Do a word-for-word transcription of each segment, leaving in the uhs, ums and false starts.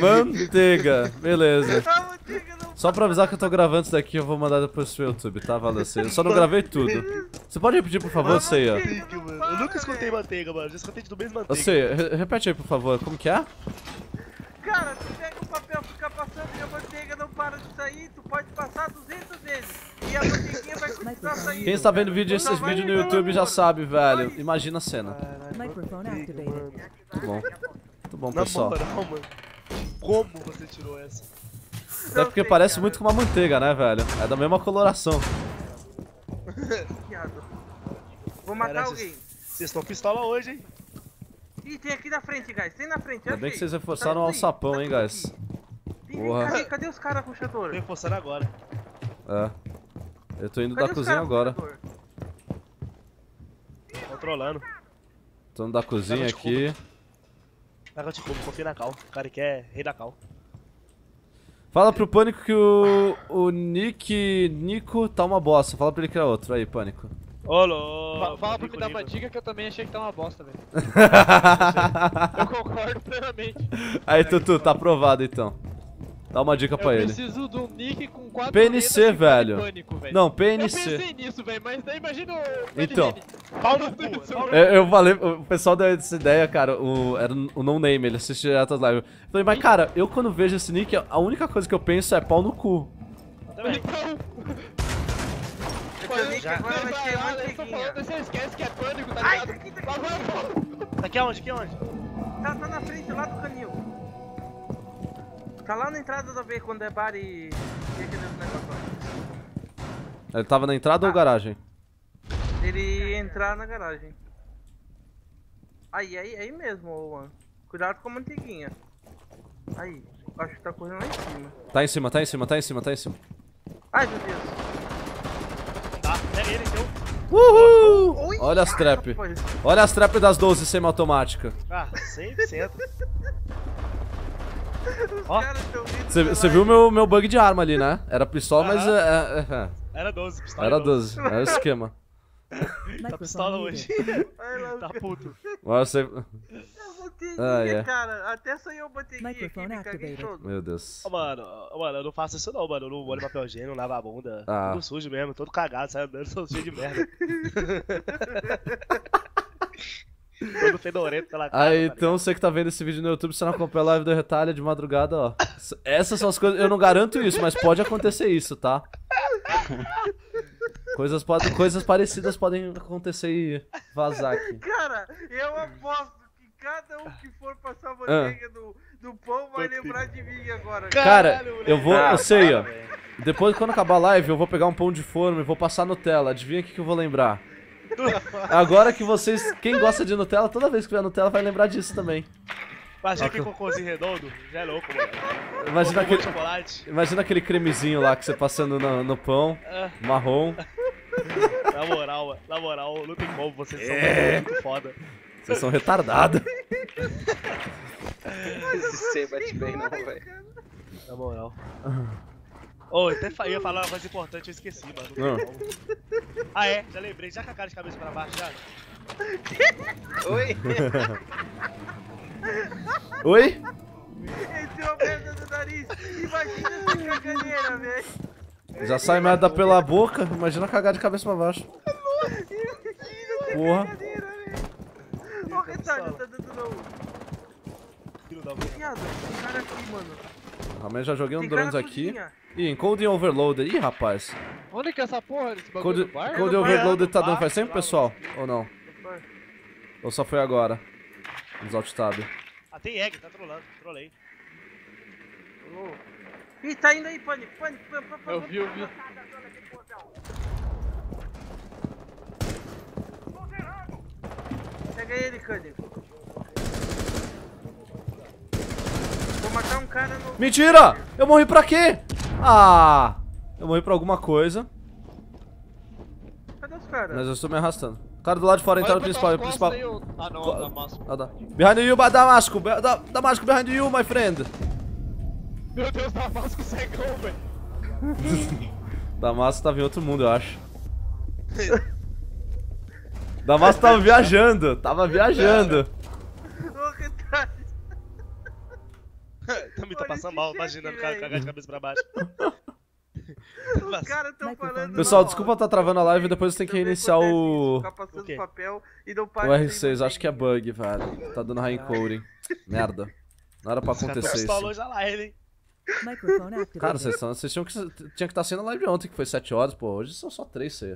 Manteiga, beleza. A manteiga não Só pra avisar que eu tô gravando isso daqui, eu vou mandar depois pro YouTube, tá? Valeu, Ceia. Eu só não gravei tudo. Você pode repetir, por favor, Ceia? Manteiga, mano. Eu nunca escutei manteiga, mano. Já escutei do mesmo Ô, manteiga. Ceia, re- repete aí, por favor. Como que é? Cara, tu pega o papel, fica passando e a manteiga não para de sair, tu pode passar duzentas vezes. E a manteiguinha vai continuar saindo. Quem está vendo vídeo, esses vídeos no YouTube já sabe, velho. Imagina a cena. Caralho, Microphone manteiga, activated. mano. Muito bom. Muito bom, Na pessoal. moral, mano. Como você tirou essa? Até porque parece muito com uma manteiga, né, velho? É da mesma coloração. Vou matar Cara, alguém. Vocês estão pistola hoje, hein? Ih, tem aqui na frente, guys. Tem na frente, Ainda bem achei. que vocês reforçaram o Tá alçapão, tudo hein, aqui. guys. Tem, Porra. Cadê, cadê os caras puxador? Tô reforçando agora. É. Eu tô indo Cadê da os cozinha caras agora. puxador? Controlando. Tô indo da cozinha aqui. Vai que eu te como, confia na Cal. O cara que é rei da Cal. Fala pro Pânico que o, o Nick Nico tá uma bosta. Fala pra ele que é outro. Aí, Pânico. Ô, louco. Fa- Fala pra me dar uma dica que eu também achei que tá uma bosta, velho. Eu concordo plenamente. Aí, Tutu, tá aprovado então. Dá uma dica pra Eu ele. preciso de um nick com quatro P N letras C, que fale velho. Pânico, velho. Não, P Eu N C. pensei nisso, velho, mas daí imagina o... Então. Pau no cu, pau no Eu, eu falei, o pessoal deu essa ideia, cara, o, era o No Name, ele assiste direto as lives. Eu falei, mas cara, eu quando vejo esse nick, a única coisa que eu penso é pau no cu. cu também. Esse nick Já. agora vai ter Vai lá, eu tô manteiguinha. falando, você esquece que é Pânico, tá Ai, ligado? tá aqui, tá aqui. Mas vai, Aqui aonde? Aqui aonde? Tá, tá na frente lá do canil. Tá lá na entrada da B quando é bar e... e aqueles negócios. Ele tava na entrada ou garagem? Ele entrar na garagem. Aí, aí, aí mesmo, mano. Cuidado com a manteiguinha. Aí, acho que tá correndo lá em cima. Tá em cima, tá em cima, tá em cima, tá em cima. Ai, meu Deus. Tá, pega ele, então. Uhul! Oi, Olha as trap. rapaz. Olha as trap das doze semi-automática. Ah, cem por cento. Os Ó. caras tão vindo Você pela- você viu meu, meu bug de arma ali, né? Era pistola, mas Aham. é, é, é, Era doze, pistola. era doze. Era o esquema. Tá pistola Microphone hoje. muted. Ai, lá, Tá puto. Agora você... Eu botei Ah, é. cara. Até saiu eu botei aqui, Microphone me caguei activated. todo. Meu Deus. Ô, mano, ô, mano, eu não faço isso não, mano. Eu não molho papel higiênico, não lavo a bunda. Ah. Tudo sujo mesmo, todo cagado, sai andando, sou cheio de merda. Todo fedorento pela casa. Aí, tá então você que tá vendo esse vídeo no YouTube, você não acompanha a live do Retalha de madrugada, ó. Essas são as coisas... Eu não garanto isso, mas pode acontecer isso, tá? Coisas, pode... coisas parecidas podem acontecer e vazar aqui. Cara, eu aposto que cada um que for passar a Ah. manteiga no, no pão vai lembrar de mim agora. Cara, Caralho, eu vou... moleque. Eu sei, ó. Para, velho. Depois, quando acabar a live, eu vou pegar um pão de forma e vou passar Nutella. Adivinha o que, que eu vou lembrar? Agora que vocês... Quem gosta de Nutella, toda vez que vier Nutella vai lembrar disso também. Imagina que cocôzinho redondo, já é louco, mano. Imagina Cocô aquele... de chocolate. Imagina aquele cremezinho lá que você passando no, no pão, Ah, marrom. na moral, mano, na moral, não tem como, vocês são É. muito foda. Vocês são retardados. Esse C bate bem não, velho. Na moral. Ô, eu até fa- ia falar uma coisa importante, eu esqueci, mano. Não tem Ah. como. Ah, é, já lembrei, já com a cara de cabeça pra baixo, já. Oi? Oi? Entrou merda no nariz. Imagina essa caganeira, velho. Já sai merda pela boca, imagina cagar de cabeça pra baixo. Porra. Caganeira, velho. Ó, retalho, tá dando não. Filho da mãe. Viado, tem cara aqui, mano. Realmente já joguei um Tem cara drones na aqui. cozinha. Ih, Encoding Overloader. Ih, rapaz. Onde que é essa porra desse bagulho Code, do bar? Code no bar, Overloader no tá dando bar, faz tempo, lá, pessoal? Ou não? Ou só foi agora? Nos alt tab. Ah, tem egg, tá trolando, trolei. Ih, tá indo aí, pânico, pânico, pânico, pânico. Eu vi, eu vi. Pega ele, Cândido. Vou matar um cara no... Mentira! Eu morri pra quê? Ah! Eu morri pra alguma coisa, Cadê os caras? mas eu estou me arrastando. O cara do lado de fora, entrada Olha pra principal, tuas principal. costas aí, ô- Ah, não, Co- da máscara. Ah, tá. Behind you, ba- Damasco! Be- da- Damasco, behind you, my friend! Meu Deus, Damasco cegão, velho. Damasco tava em outro mundo, eu acho. Damasco tava viajando, tava viajando. Ô, retalho. Também fome, tá Olha passando esse mal, chefe, imaginando o cara velho. cagar de cabeça pra baixo. Os caras tão falando. Pessoal, não, desculpa ó, estar travando a live, depois tem que também reiniciar acontece o... isso, ficar passando O quê? papel e não O para R de seis. sair Acho que é bug, velho. Tá dando high encoding. Merda. Não era pra Os caras tão acontecer pistola isso. hoje a live, hein? Microphone activated. Cara, vocês, são, vocês tinham que, tinha que estar sendo a live ontem, que foi sete horas, pô. Hoje são só três, C.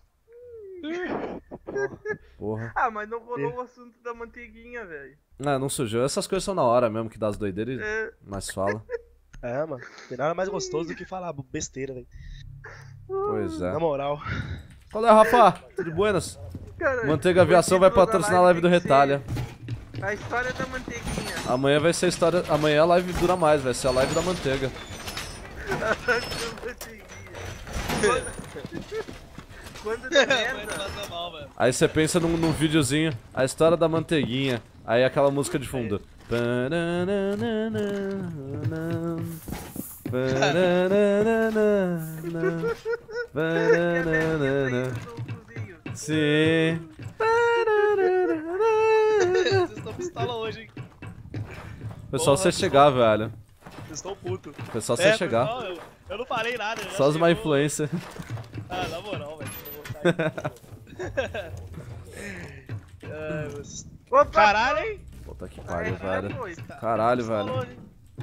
Porra. Ah, mas não rolou o assunto da manteiguinha, velho. Não, não surgiu. Essas coisas são na hora mesmo, que dá as doideiras e É, mais fala. É, mano. Tem nada mais gostoso do que falar besteira, velho. Pois é. Na moral. Qual é, Rafa? Tudo de buenas? cara, Manteiga Aviação vai título da patrocinar a live do tem que ser Retalha. A história da manteiguinha. Amanhã vai ser a história. Amanhã a live dura mais, vai ser a live da manteiga. Da manteiguinha. Quando der merda. Aí você pensa num, num videozinho, a história da manteiguinha. Aí aquela música de fundo. Sim. Vocês estão pistola hoje, hein? Pessoal, você chegar, velho. Vocês estão putos. Pessoal, você chegar. Não, eu, eu não falei nada. já Só as má chegou. influência. Ah, na moral, velho. Eu vou sair. Ai, vocês- Opa! Caralho, hein? Puta que Aí, pariu, já velho. foi. Caralho, Pistolou, velho. hein?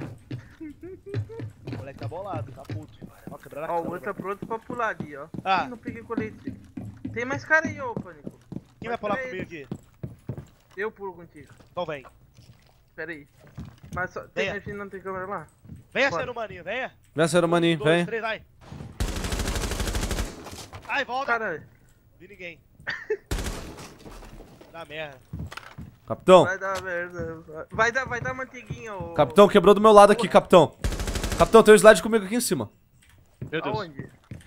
O moleque tá bolado, tá puto. Ó, quebrando a Ó, o câmera. outro tá pronto pra pular ali, ó. Ah. Ih, não peguei colete. Tem mais cara aí, ô, Pânico. Quem vai pular comigo aqui? Eu pulo contigo. Então vem. Pera aí. Mas só, tem, Venha. a gente não tem câmera lá? Venha, Bora. ser humaninho, venha. Vem, ser humaninho, Um, dois, vem. três, vai. Ai, volta. Caralho, Vi ninguém. Dá merda. Capitão, vai dar merda. Vai dar, vai dar manteiguinha, ô. capitão quebrou do meu lado aqui, capitão. Capitão, tem um slide comigo aqui em cima. Meu Deus. Aonde?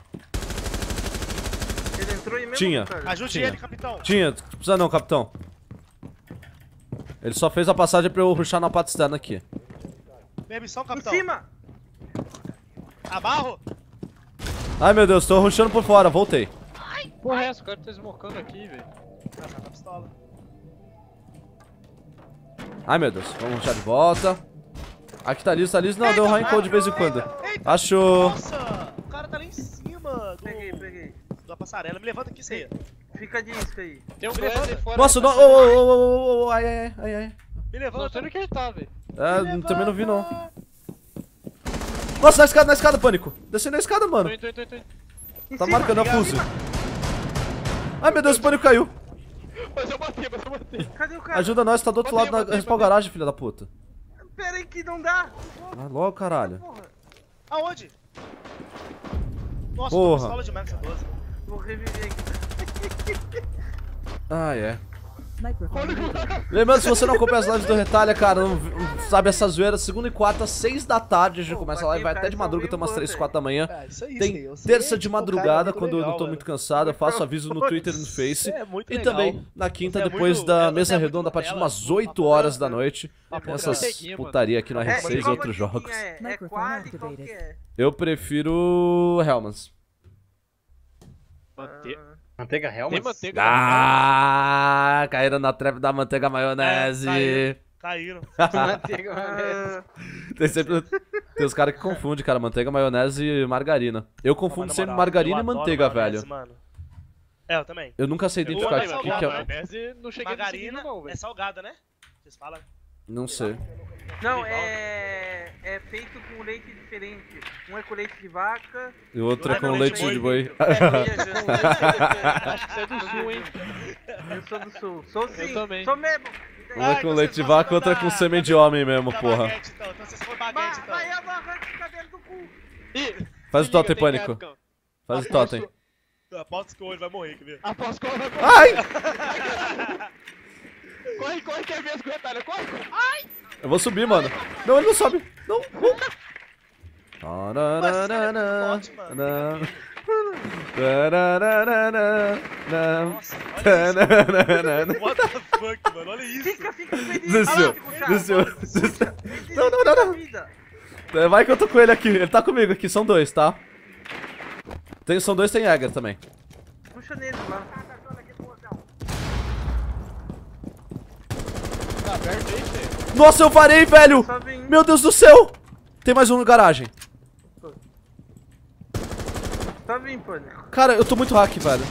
Ele entrou aí mesmo? Tinha. Cara? Ajude Tinha. ele, capitão. Tinha, não precisa não, capitão. Ele só fez a passagem pra eu rushar na parte externa aqui. Minha missão, Em capitão. cima! Abarro. Ai meu Deus, tô rushando por fora, voltei. Porra, é essa? O cara tá smocando aqui, velho. Ah, tá com a pistola. Ai meu Deus, vamos rushar de volta. Aqui tá liso, tá liso. Não, deu um high code de vez em quando. Achou. Nossa, o cara tá lá em cima do, Peguei, peguei. da passarela. Me levanta aqui, ceia. Fica de isca aí. Tem um Me Glass aí levanta. fora. Nossa, tá não. Ô, ô, ô, ô, ô, ai, ai, ai, ai. Me Não levanta. sei onde que ele tá, velho. É, também não vi não. Nossa, na escada, na escada, pânico. Descendo a escada, Tô mano. indo, tô indo, tô indo, tô indo. Em Tá cima, marcando a em pulse. cima. Ai meu Deus, o pânico caiu. Mas eu bati, mas eu bati. Cadê o cara? Ajuda nós, tá do outro Botei, lado na botei, respawn botei. garagem, filha da puta. Pera aí que não dá. Vai logo, caralho. Porra. Aonde? Nossa, Porra. tô pistola de Max doze. Vou reviver aqui. Ah, é. Microphone muted. Lembrando, se você não acompanha as lives do Retalha, cara, não, não sabe essa zoeira, segunda e quarta, às seis da tarde, a gente Pô, começa a live, vai aqui o até de cara madrugada, só até umas vem três, embora, quatro da manhã. É, isso aí, Tem sim, eu sei, terça de tipo, cara, é madrugada, muito quando eu legal, não tô mano. muito cansado, eu faço aviso no Twitter e no Face. É muito E legal. também, na quinta, Você é depois muito- da você mesa é muito redonda, a partir de Nutella. umas oito horas da noite. Papo Tem essas manteiguinha, mano. putaria aqui no R É, seis e qual outros manteiguinha jogos. É, é Microphone quali, qual activated. que é? Eu prefiro Hellmans. Mante... Manteiga real, Tem mas... manteiga. Ah, caíram na trap da manteiga maionese. É, Caíram. Manteiga maionese. Ah, Tem sempre tem os caras que confundem, cara, manteiga, maionese e margarina. Eu confundo Mas, na sempre moral, margarina eu e adoro manteiga, maionese, velho. Mano. É, eu também. Eu nunca sei Eu identificar amo o que, salgado, que é. Maionese não cheguei nesse nível, Margarina não, é velho. salgada, né? Vocês falam. Não sei. não, é. É feito com leite diferente. Um é com leite de vaca. E o outro é Não, com não, leite leite de boi. Acho que você é do sul, hein. Eu sou do sul. Sou sim. Eu também. Sou mesmo. Um é Ah, com então leite de vocês vaca, gostam outro é da- com sêmen de homem mesmo, Da porra. baguete, então. Então vocês for Vai, baguete, então. vai, eu arranco o cabelo do cu. Ih, Faz se o totem, liga, tem pânico. gado, cão. Faz o totem. Eu aposto que o olho vai morrer, quer ver? Aposto que ela vai Ai! Corre, corre, que é mesmo, retalha, corre, corre. Ai! Eu vou subir, mano. Não, ele não sobe. Não, não. Mas esse cara é muito forte, mano. Nossa, olha isso. What the fuck, mano? Olha isso. Fica, fica feliz. Desceu, Ah, puxar. desceu, desceu. Não, não, não, não. Vida. É, vai que eu tô com ele aqui. Ele tá comigo aqui, são dois, tá? Tem, são dois, tem Jäger também. Puxa nele lá. Tá aberto aí, você. Nossa, eu varei, velho! Só vem. Meu Deus do céu! Tem mais um no garagem. Tá vindo, Pânico. Cara, eu tô muito hack, velho.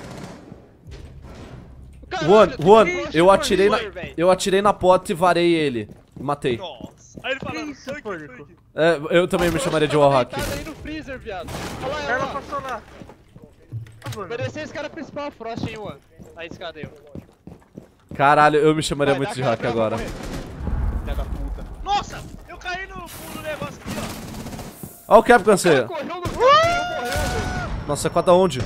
Caralho, Juan, tem Juan, um eu atirei na, velho. eu atirei na porta e varei ele. Matei. Nossa. Aí ele falando, isso, funk, Pânico? funk. É, eu também me chamaria de wallhack. Tá aí no freezer, viado. Olha lá, olha Ela lá. passou lá. Ah, mano. Vai descer esse cara principal, Frost, hein, Juan. A escada aí, ó. Caralho, eu me chamaria Vai, muito dá de cara hack pra agora. morrer. Filha da puta. Nossa, eu caí no fundo do negócio aqui, ó. Ó o Capcom, você. Correu no canto e eu morrendo. Nossa, quatro aonde?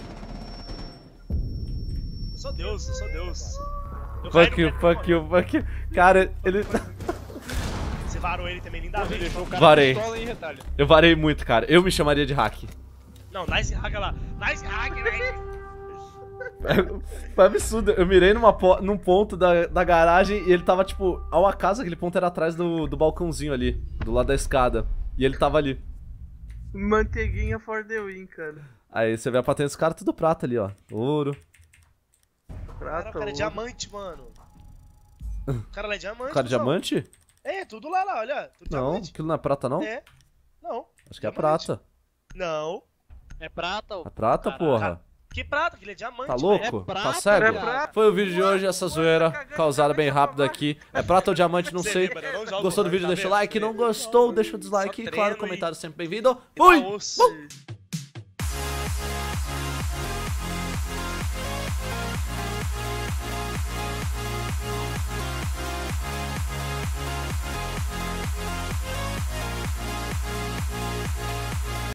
Eu sou Deus, eu sou Deus. Eu Fuck caí you, no fuck you, fuck you. Cara, ele... Você varou ele também lindamente. Deixou o cara Varei. pistola em retalho. Eu varei muito, cara. Eu me chamaria de hack. Não, nice hack lá. Nice hack, velho. Foi absurdo. Eu mirei numa po num ponto da, da garagem e ele tava, tipo, ao acaso aquele ponto era atrás do, do balcãozinho ali, do lado da escada. E ele tava ali. Manteiguinha for the win, cara. Aí você vê a patente dos caras, tudo prata ali, ó. Ouro. Cara, Prata, o cara é ouro. diamante, mano. O cara lá é diamante. Cara, pessoal. diamante? É, tudo lá, lá, olha. Tudo Não, diamante. aquilo não é prata, não? É. Não. Acho que é diamante. prata. Não. É prata, ô. É prata, Caralho. porra. Que prata, aquele é diamante. Tá velho. louco? É prata, Tá cego? É prata. Foi o vídeo de hoje, essa zoeira cagando causada bem cabeça rápido pra aqui. É prata ou diamante, não Você sei. lembra, não joga Gostou do o vídeo, tá deixa o vendo? like. Não gostou, deixa o dislike. Só E claro, treino comentário e- sempre bem-vindo. Tá Fui! osso.